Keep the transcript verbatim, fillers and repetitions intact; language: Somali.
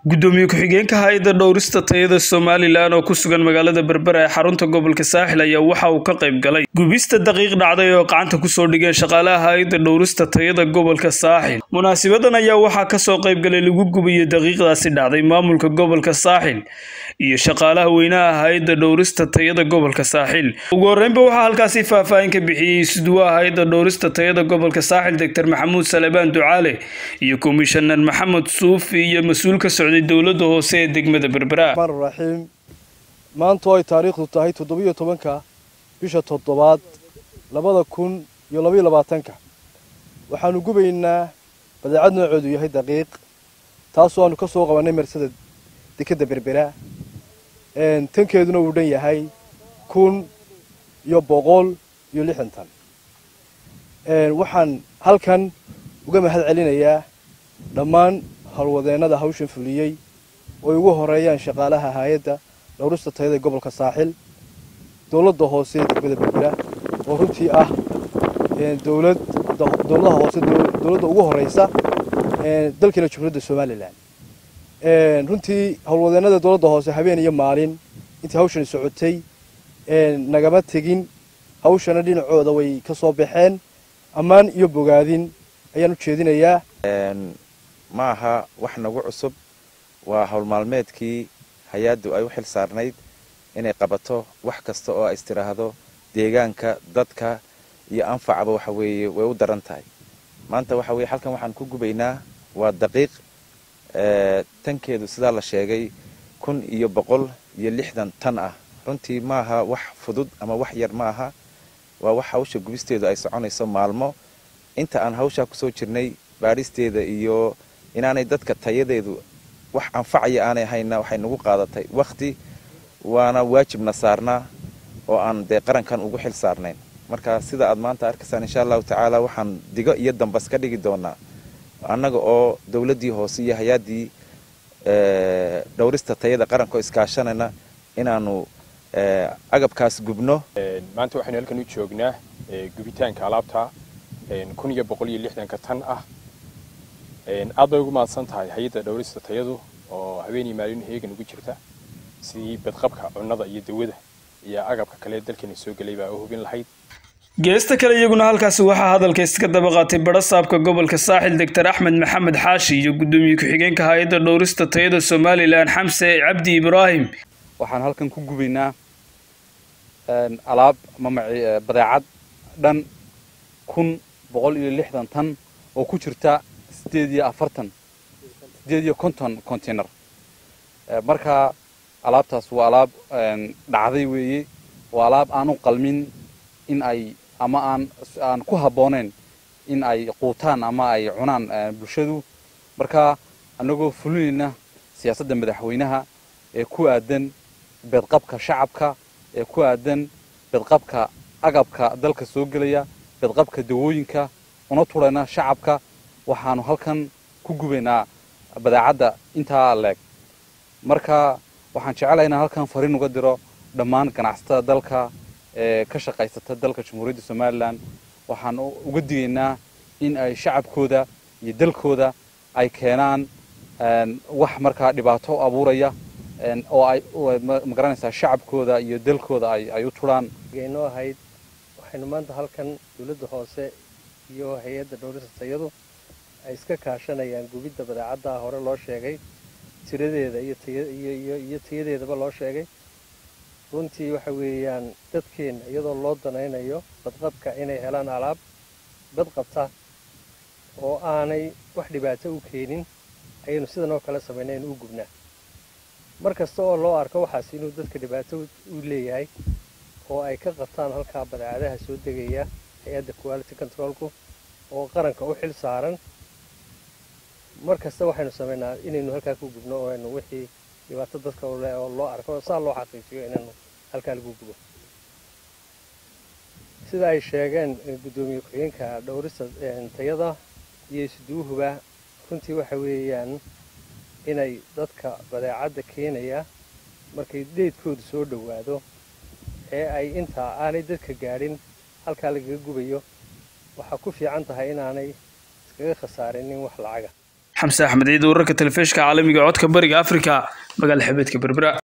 gudoomiye ku-xigeenka hay'adda dhowrista tayada Somaliland oo ku sugan magaalada Berbera ee xarunta gobolka Saaxil ayaa waxa uu ka qayb galay gubista daqiiq dhacday oo gacanta ku soo dhigay shaqaalaha hay'adda dhowrista tayada gobolka Saaxil. Munaasabaddan ayaa waxa ka soo qayb galay lagu gubiyo daqiiqdaasi dhacday maamulka gobolka Saaxil iyo shaqaalaha weynaha hay'adda dhowrista tayada gobolka Saaxil. Ugu horreynba waxa halkaasi faahfaahin ka bixiyay sidoo hay'adda dhowrista tayada gobolka Saaxil Doctor Maxamuud Salebaan Ducaale iyo Commissioner Maxamed Suufi iyo mas'uulka dowladda hoose ee degmada Berbera. Raxiim maanta ay taariikhdu tahay toddoba iyo tobanka bisha toddobaad labada kun iyo laba iyo labaatanka waxaanu gubaynaa badeecad nooceedu yahay daqiiq taasoo aanu ka soo qabanay marsada dekada Berbera een tankeeduna uu dhan yahay kun iyo boqol iyo lixdan tan. een waxaan halkan uga mahad celinayaa dhammaan halwadeenada hawshan fuliyay oo ugu horeeyaan shaqaalaha hay'adda dhowrista tayada gobolka Saaxil dawladda hoose ee degmada Berbera oo runtii ah ee dawlad dawladda hoose dawladda ugu horeysa ee dalkeena Jamhuuriyadda Somaliland. ee runtii halwadeenada dawladda hoose habeen iyo maalin intii hawshan socotay ee nagama tagin hawshana dhinacooda way ka soo baxeen amaan iyo bogaadin ayaan u jeedinayaa. maaha wax nagu cusub waa hawl maalmeedkii hay'addu ay u xil saarnayd inay qabato wax kasta oo ay istiraahdo deegaanka dadka iyo anfacaba waxa weeye way u daran tahay. maanta waxa weeye halkan waxaan ku gubaynaa waa daqiiq ee tankeedu sida la sheegay kun iyo boqol iyo lixdan tan ah. runtii maaha wax fudud ama wax yar maaha waa wax hawsha gubisteedu ay soconayso maalmo inta aan hawsha ku soo jirnay baaristeeda iyo inaanay dadka tayadeedu wax anfacaya aanay hayna waxay nagu qaadatay waqti waana waajibna saarnaa oo aan de qarankan ugu xil saarnayn. marka sida aad maanta arkaysaan insha Allah taala waxaan digo iyo dambas ka dhigi doonaa annaga oo dawladii hoose iyo hay'adii ee dhowrista tayada qaranka iskaashanayna inaanu ee agabkaas gubno. maanta waxaan halkan u joognaa gubitaanka alaabta kun iyo boqol iyo lixdan ka tan ah. aad bay ugu mahadsan tahay hay'adda dhowrista tayadu oo habeenii maalin heegan ugu jirta sidii badqabka cunnada iyo dawada iyo agabka kale dalkeena soo galay baa u hubin lahayd. geesta kale iyaguna halkaasi waxaa hadalka iska daba qaatay barasaabka gobolka Saaxil Doctor Axmed Maxamed Xaashi iyo gudoomiye ku-xigeenka hay'adda dhowrista tayada Somaliland Xamse Cabdi Ibraahim. waxaan halkan ku gubaynaa een alaab mamaci badeecad dhan kun boqol iyo lixdan tan oo ku jirta sideed iyo afartan sideed iyo konton container. marka alaabtaas waa alaab dhacday weeye waa alaab aan u qalmin in ay ama aan aan ku habooneen in ay quutaan ama ay cunaan bulshadu. marka anagoo fulinayna siyaasadda madaxweynaha ee ku aadan badqabka shacabka ee ku aadan badqabka agabka dalka soo galaya badqabka dawooyinka una turayna shacabka waxaanu halkan ku gubaynaa badeecada inta leeg. marka waxaan jecelahay inaan halkan fariin uga diro dhammaan ganacsatada dalka ee ka shaqaysata dalka Jamhuuriyadda Somaliland. waxaan uga digaynaa in ay shacabkooda iyo dalkooda ay keenaan wax marka dhibaato abuuraya oo ay magaranaysaa shacabkooda iyo dalkooda ay ay u turaan. geeno ahayd waxaynu maanta halkan dawladda hoose iyo hay'adda dhowrista tayadu ay iska kaashanayaan gubidda badeecada hore loo sheegay tiradeeda iyo iyo iyo tayadeedaba loo sheegay. runtii waxa weeyaan dadkeen iyadoo loo danaynayo badqabka inay helaan alaab badqabta oo aanay wax dhibaato u keenin ayaynu sidan oo kale sameynay in u gubnaa. markasta oo loo arko waxaas inuu dadka dhibaato u leeyahay oo ay ka qabtaan halka badeecadaha soo degaya hay'adda quality controlku oo qaranka u xil saaran. markasta waxaynu sameynaa inaynu halkaa ku gubno oo aynu wixii dhibaato dadka oo loo arko saa loo xaqiijiyo inaynu halkaa lagu gubo. sida ay sheegeen gudoomiye ku-xigeenka dhowrista tayada iyo siduuhuba runtii waxa weeyaan inay dadka badeecada keenaya markay deedkooda soo dhawaado ee ay inta aanay dadka gaadhin halkaa lagaga gubayo waxa ku fiican tahay inaanay iskaga khasaarinin wax lacaga. xamse axmed ciid wararka telefishinka caalamiga codka bariga afrika magaala xebeedka berbera.